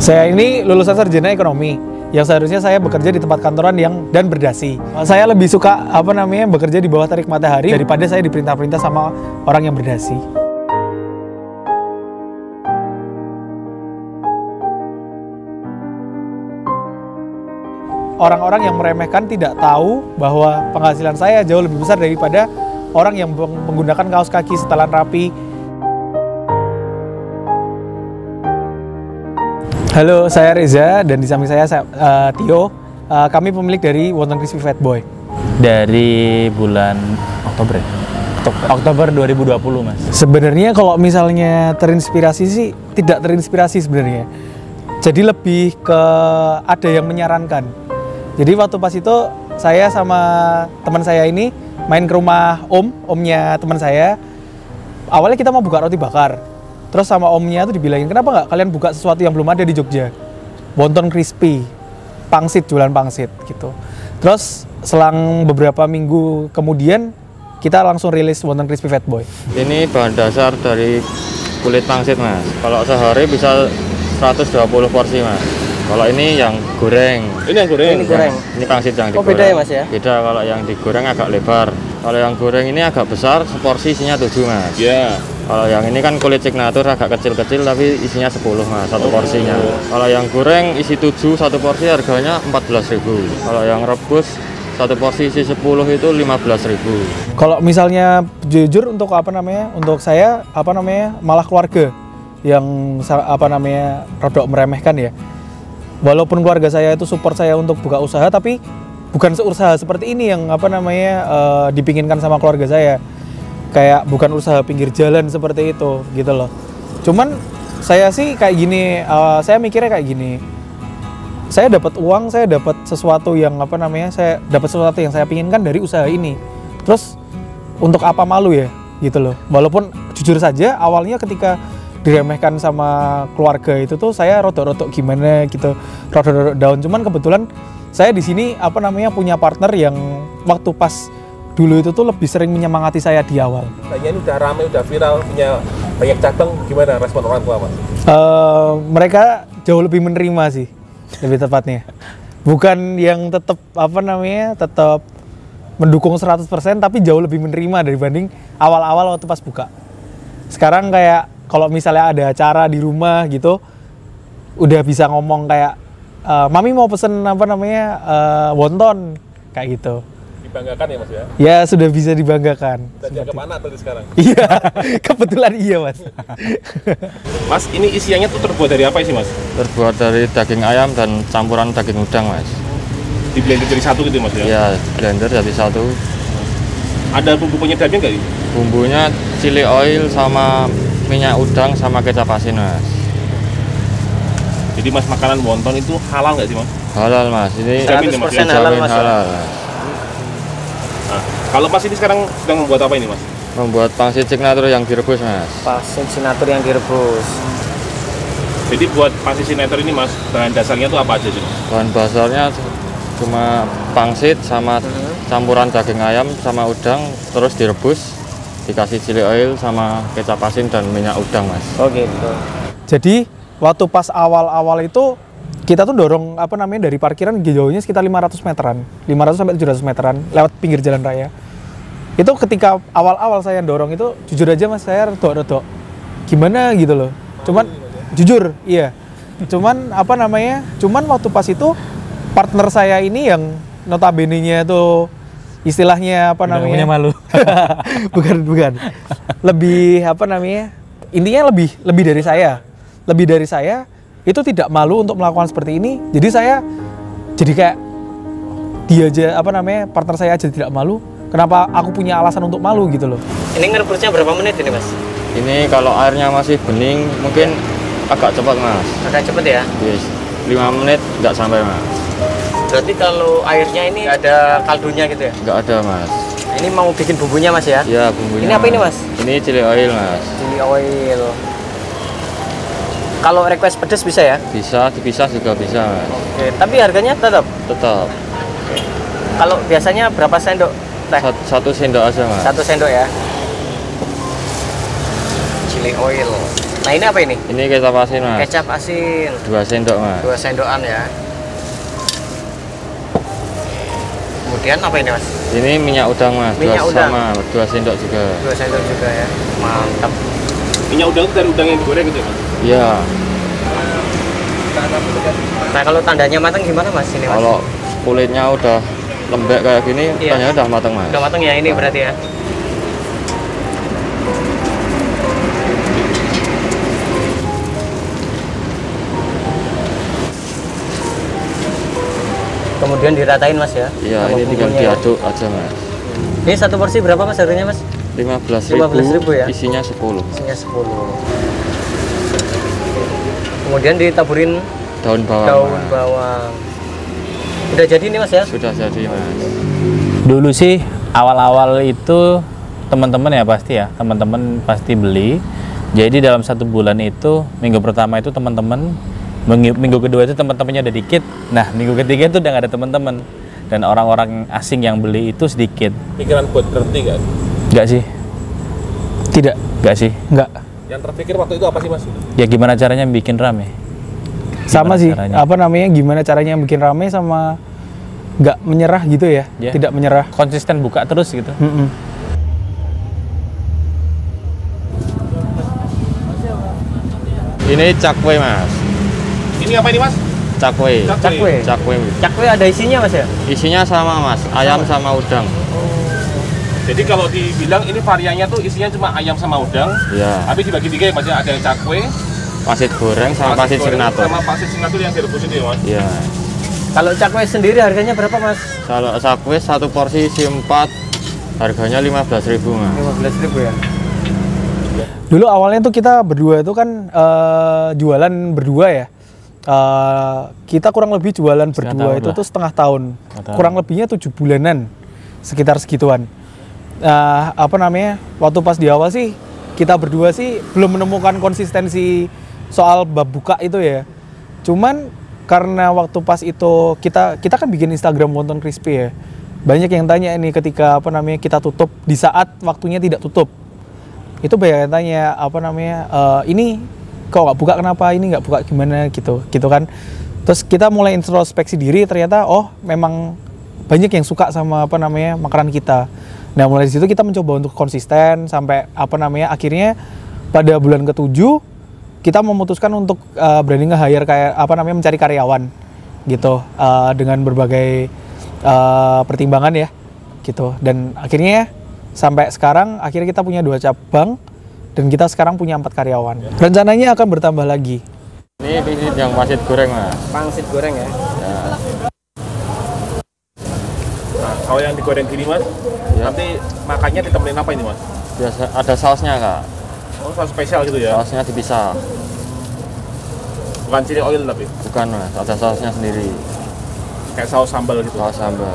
Saya ini lulusan sarjana ekonomi, yang seharusnya saya bekerja di tempat kantoran dan berdasi. Saya lebih suka bekerja di bawah terik matahari daripada saya diperintah-perintah sama orang yang berdasi. Orang-orang yang meremehkan tidak tahu bahwa penghasilan saya jauh lebih besar daripada orang yang menggunakan kaos kaki setelan rapi. Halo, saya Reza dan di samping saya Tio. Kami pemilik dari Wonton Crispy Fat Boy. Dari bulan Oktober ya? Oktober 2020, Mas. Sebenarnya kalau misalnya terinspirasi sih tidak terinspirasi sebenarnya. Jadi lebih ke ada yang menyarankan. Jadi waktu pas itu saya sama teman saya ini main ke rumah omnya teman saya. Awalnya kita mau buka roti bakar. Terus sama omnya tuh dibilangin, kenapa nggak kalian buka sesuatu yang belum ada di Jogja? Wonton Crispy, pangsit, jualan pangsit gitu. Terus selang beberapa minggu kemudian kita langsung rilis Wonton Crispy Fat Boy. Ini bahan dasar dari kulit pangsit, Mas. Kalau sehari bisa 120 porsi, Mas. Kalau ini yang goreng. Ini yang goreng? Ini goreng. Ini pangsit yang digoreng. Oh, beda ya, Mas ya? Beda, kalau yang digoreng agak lebar. Kalau yang goreng ini agak besar, seporsi isinya 7, Mas. Iya. Kalau yang ini kan kulit signatur agak kecil-kecil tapi isinya 10, Mas, satu porsinya. Kalau yang goreng isi 7, satu porsi harganya 14.000. Kalau yang rebus satu porsi isi 10 itu 15.000. Kalau misalnya jujur untuk untuk saya malah keluarga yang rodok meremehkan ya. Walaupun keluarga saya itu support saya untuk buka usaha, tapi bukan seusaha seperti ini yang dipinginkan sama keluarga saya. Kayak bukan usaha pinggir jalan seperti itu gitu loh. Cuman saya sih kayak gini, saya mikirnya kayak gini. Saya dapat uang, saya dapat sesuatu yang saya dapat sesuatu yang saya pinginkan dari usaha ini. Terus untuk apa malu ya gitu loh. Walaupun jujur saja awalnya ketika diremehkan sama keluarga itu tuh saya rodok-rodok gimana gitu, rodok-rodok down. Cuman kebetulan saya di sini punya partner yang waktu pas dulu itu tuh lebih sering menyemangati saya di awal. Kayaknya ini udah rame, udah viral, punya banyak cabang. Gimana respon orang tua, Mas? Mereka jauh lebih menerima sih, lebih tepatnya. Bukan yang tetap tetap mendukung 100%, tapi jauh lebih menerima dibanding awal-awal waktu pas buka. Sekarang kayak kalau misalnya ada acara di rumah gitu, udah bisa ngomong kayak, mami mau pesen wonton kayak gitu. Dibanggakan ya, Mas ya? Ya sudah bisa dibanggakan. Udah dianggap anak tadi sekarang? Iya, kebetulan iya, Mas. Mas, ini isiannya tuh terbuat dari apa sih, Mas? Terbuat dari daging ayam dan campuran daging udang, Mas. Di blender jadi satu gitu, Mas ya? Iya, blender jadi satu. Ada bumbu penyedapnya nggak? Bumbunya chili oil sama minyak udang sama kecap asin, Mas. Jadi Mas, makanan wonton itu halal nggak sih, Mas? Halal, Mas. Ini 100% halal, Mas. Halal. Nah, kalau Mas ini sekarang sedang membuat apa ini, Mas? Membuat pangsit signatur yang direbus, Mas. Pangsit signatur yang direbus. Jadi buat pangsit signatur ini, Mas, bahan dasarnya tuh apa aja sih? Bahan dasarnya cuma pangsit sama campuran daging ayam sama udang, terus direbus, dikasih chili oil sama kecap asin dan minyak udang, Mas. Oh gitu. Jadi waktu pas awal-awal itu kita tuh dorong dari parkiran jauhnya sekitar 500 meteran, 500 sampai 700 meteran lewat pinggir jalan raya. Itu ketika awal-awal saya dorong itu jujur aja, Mas, saya redok-redok gimana gitu loh. Cuman jujur, iya. Cuman cuman waktu pas itu partner saya ini yang notabene-nya itu istilahnya punya malu. bukan. Lebih intinya lebih dari saya. Lebih dari saya itu tidak malu untuk melakukan seperti ini. Jadi saya jadi kayak dia aja partner saya aja tidak malu. Kenapa aku punya alasan untuk malu gitu loh. Ini ngerebusnya berapa menit ini, Mas? Ini kalau airnya masih bening mungkin agak cepat, Mas. Agak cepet ya? Yes. 5 menit nggak sampai, Mas. Berarti kalau airnya ini ada kaldunya gitu ya? Nggak ada, Mas. Ini mau bikin bumbunya, Mas ya? Iya, bumbunya. Ini apa ini, Mas? Ini chili oil, Mas. Chili oil. Kalau request pedas bisa ya? Bisa, dipisah juga bisa, Mas. Oke, tapi harganya tetap? Tetap. Kalau biasanya berapa sendok teh? Satu sendok aja, Mas. 1 sendok ya? Chili oil. Nah ini apa ini? Ini kecap asin mas. Kecap asin. 2 sendok mas. 2 sendokan ya. Kemudian apa ini mas? Ini minyak udang mas. Minyak udang. Sama 2 sendok juga. 2 sendok juga ya. Mantap. Minyak udang itu dari udang yang digoreng gitu ya mas? Iya. Nah kalau tandanya matang gimana mas ini mas? Kalau kulitnya udah lembek kayak gini, Iya. tandanya udah matang mas. Udah matang ya ini berarti ya. Kemudian diratain mas ya? Iya, sama ini tinggal bumbunya ya. diaduk aja mas. Ini satu porsi berapa mas harganya mas? 15.000, 15.000 ya? isinya 10. Isinya 10. Kemudian ditaburin Daun bawang. daun Mas. bawang. Udah jadi nih mas ya? Sudah jadi mas. Dulu sih awal-awal itu teman-teman ya teman-teman pasti beli. Jadi dalam 1 bulan itu minggu pertama itu teman-teman, minggu kedua itu teman-temannya ada dikit. Nah minggu ketiga itu udah nggak ada teman-teman dan orang-orang asing yang beli itu sedikit. Pikiran buat berhenti kan? Nggak sih? Tidak, Nggak sih. nggak. Yang terpikir waktu itu apa sih mas? Ya gimana caranya bikin rame? Sama Gimana sih, caranya? apa namanya, gimana caranya bikin rame sama nggak menyerah gitu ya, Ya. tidak menyerah. Konsisten buka terus gitu. Mm-mm. Ini cakwe mas. Ini apa ini mas? Cakwe. Cakwe. Cakwe. Cakwe ada isinya mas ya? Isinya sama mas, ayam sama udang. Jadi kalau dibilang ini variannya tuh isinya cuma ayam sama udang, Iya. tapi dibagi 3 ya mas ya, ada yang cakwe, Pasit goreng sama pasit goreng, signatur. sama pasit signatur yang direbus itu ya mas. Iya. Kalau cakwe sendiri harganya berapa mas? Kalau cakwe 1 porsi isi 4, harganya 15.000 mas. 15.000 ya? Dulu awalnya tuh kita berdua itu kan jualan berdua ya. Kita kurang lebih jualan Setengah berdua tahun itu lah. tuh setengah tahun. tahun. Kurang lebihnya 7 bulanan, sekitar segituan. Apa namanya, waktu pas di awal sih kita berdua sih belum menemukan konsistensi soal bab buka itu ya. Cuman karena waktu pas itu kita kan bikin Instagram Wonton Crispy ya. Banyak yang tanya ini ketika apa namanya kita tutup di saat waktunya tidak tutup. Itu banyak yang tanya apa namanya, ini kok nggak buka, kenapa ini nggak buka, gimana gitu kan. Terus kita mulai introspeksi diri, ternyata oh memang banyak yang suka sama apa namanya makanan kita. Nah mulai dari situ kita mencoba untuk konsisten sampai apa namanya akhirnya pada bulan ke-7 kita memutuskan untuk berani nge-hire kayak apa namanya mencari karyawan gitu, dengan berbagai pertimbangan ya gitu. Dan akhirnya sampai sekarang akhirnya kita punya 2 cabang dan kita sekarang punya 4 karyawan. Rencananya akan bertambah lagi. Ini yang pasit goreng mas. Pangsit goreng ya? Nah, kalau yang digoreng gini mas, Ya. nanti makannya ditemenin apa ini mas? Biasa ada sausnya kak. Oh saus spesial gitu ya? Sausnya dipisah. Bukan chili oil tapi Bukan mas, ada sausnya sendiri. kayak saus sambal gitu. Saus sambal.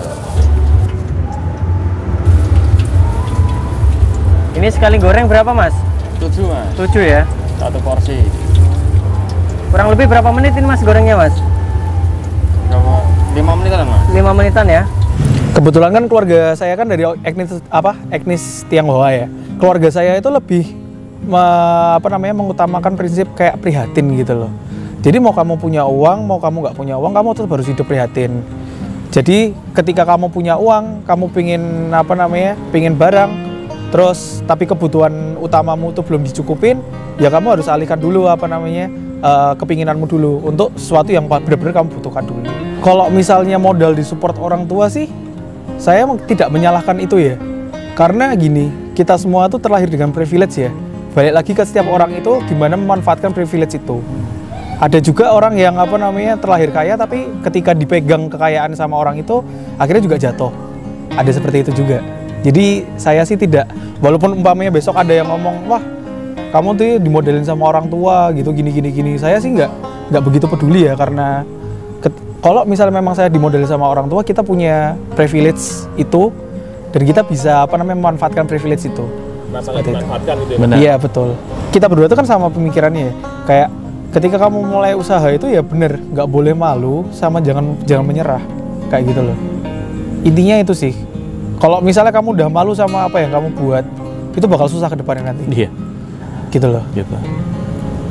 Ini sekali goreng berapa mas? 7 mas. 7 ya? 1 porsi. Kurang lebih berapa menit ini mas gorengnya mas? Berapa? 5 menit kan mas? 5 menitan ya? Kebetulan kan keluarga saya kan dari etnis Tionghoa ya. Keluarga saya itu lebih mengutamakan prinsip kayak prihatin gitu loh. Jadi mau kamu punya uang, mau kamu nggak punya uang, kamu tetap harus hidup prihatin. Jadi ketika kamu punya uang, kamu pingin barang, terus tapi kebutuhan utamamu itu belum dicukupin, ya kamu harus alihkan dulu kepinginanmu dulu untuk sesuatu yang benar-benar kamu butuhkan dulu. Kalau misalnya modal disupport orang tua sih, saya tidak menyalahkan itu ya. Karena gini, kita semua tuh terlahir dengan privilege ya. Balik lagi ke setiap orang itu gimana memanfaatkan privilege itu. Ada juga orang yang terlahir kaya tapi ketika dipegang kekayaan sama orang itu akhirnya juga jatuh. Ada seperti itu juga. Jadi saya sih tidak, walaupun umpamanya besok ada yang ngomong, wah kamu tuh dimodelin sama orang tua gitu gini. Saya sih nggak begitu peduli ya, karena kalau misalnya memang saya dimodelin sama orang tua, kita punya privilege itu dan kita bisa memanfaatkan privilege itu. Rasanya Seperti itu. dimanfaatkan gitu ya. Benar. Iya betul. Kita berdua tuh kan sama pemikirannya ya. Kayak ketika kamu mulai usaha itu ya bener, nggak boleh malu sama jangan menyerah kayak gitu loh. Intinya itu sih. Kalau misalnya kamu udah malu sama apa yang kamu buat, itu bakal susah ke depannya nanti. Iya, Gitu loh. gitu.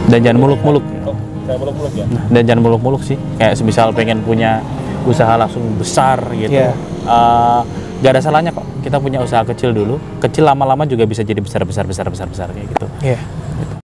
Dan jangan muluk-muluk. Nggak muluk-muluk ya? Dan jangan muluk-muluk sih. Kayak semisal pengen punya usaha langsung besar gitu. Iya. Gak ada salahnya kok. Kita punya usaha kecil dulu. Kecil lama-lama juga bisa jadi besar kayak gitu. Iya.